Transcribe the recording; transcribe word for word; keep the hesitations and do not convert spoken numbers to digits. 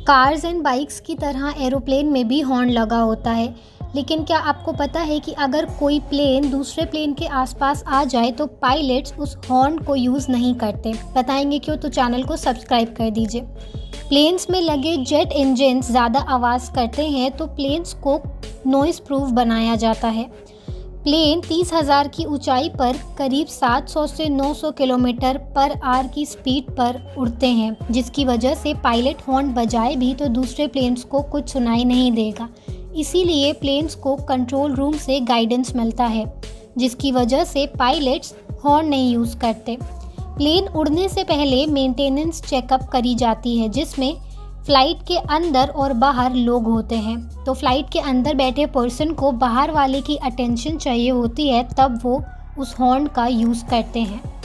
Cars and bikes की तरह aeroplane में भी हॉर्न लगा होता है, लेकिन क्या आपको पता है कि अगर कोई प्लेन दूसरे प्लेन के आसपास आ जाए तो पायलट्स उस हॉर्न को यूज़ नहीं करते। बताएंगे क्यों, तो चैनल को सब्सक्राइब कर दीजिए। प्लेन्स में लगे जेट इंजन ज़्यादा आवाज़ करते हैं तो प्लेन्स को नॉइस प्रूफ बनाया जाता है। प्लेन तीस हज़ार की ऊंचाई पर करीब सात सौ से नौ सौ किलोमीटर पर आवर की स्पीड पर उड़ते हैं, जिसकी वजह से पायलट हॉर्न बजाए भी तो दूसरे प्लेन्स को कुछ सुनाई नहीं देगा। इसीलिए प्लेन्स को कंट्रोल रूम से गाइडेंस मिलता है, जिसकी वजह से पायलट्स हॉर्न नहीं यूज़ करते। प्लेन उड़ने से पहले मेंटेनेंस चेकअप करी जाती है, जिसमें फ़्लाइट के अंदर और बाहर लोग होते हैं। तो फ़्लाइट के अंदर बैठे पर्सन को बाहर वाले की अटेंशन चाहिए होती है, तब वो उस हॉर्न का यूज़ करते हैं।